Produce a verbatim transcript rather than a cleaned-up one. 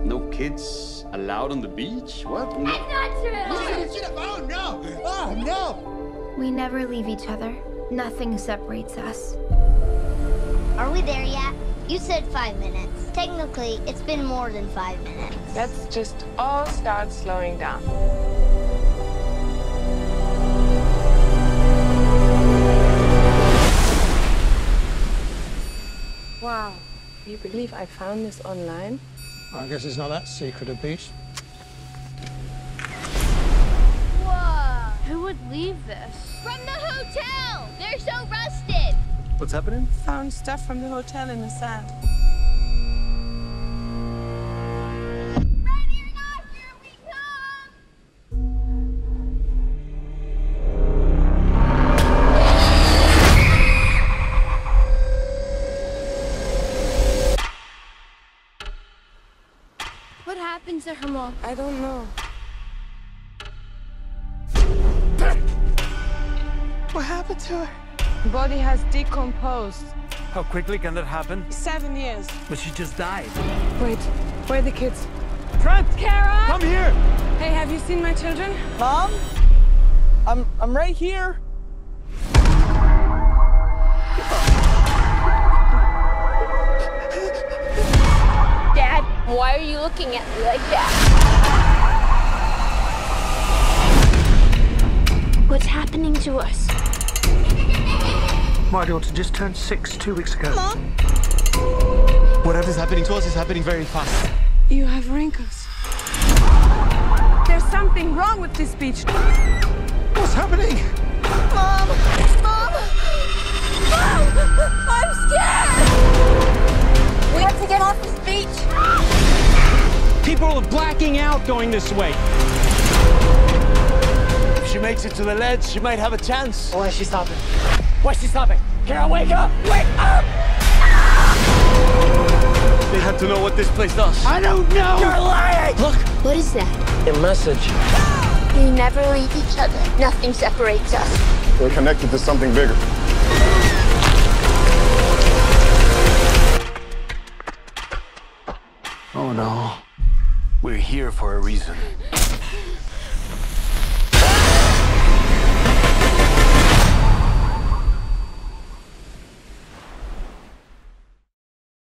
No kids allowed on the beach? What? No. That's not true! Oh, no! Oh, no! We never leave each other. Nothing separates us. Are we there yet? You said five minutes. Technically, it's been more than five minutes. Let's just all start slowing down. Wow. Do you believe I found this online? I guess it's not that secret a beach. Whoa! Who would leave this? From the hotel! They're so rusted! What's happening? Found stuff from the hotel in the sand. Ready or not, here we come! What happened to her, Mom? I don't know. What happened to her? The body has decomposed. How quickly can that happen? Seven years. But she just died. Wait, where are the kids? Trent! Kara! Come here! Hey, have you seen my children? Mom? I'm I'm right here. Dad, why are you looking at me like that? What's happening to us? My daughter just turned six two weeks ago. Mom? Whatever's happening to us is happening very fast. You have wrinkles. There's something wrong with this beach. What's happening? Mom! Mom! Mom! I'm scared! We have to get off this beach. People are blacking out going this way. If she makes it to the ledge, she might have a chance. Why is she stopping? Why is she stopping? Kara, wake up! Wake up! They have to know what this place does. I don't know! You're lying! Look! What is that? A message. We never leave each other. Nothing separates us. We're connected to something bigger. Oh no. We're here for a reason.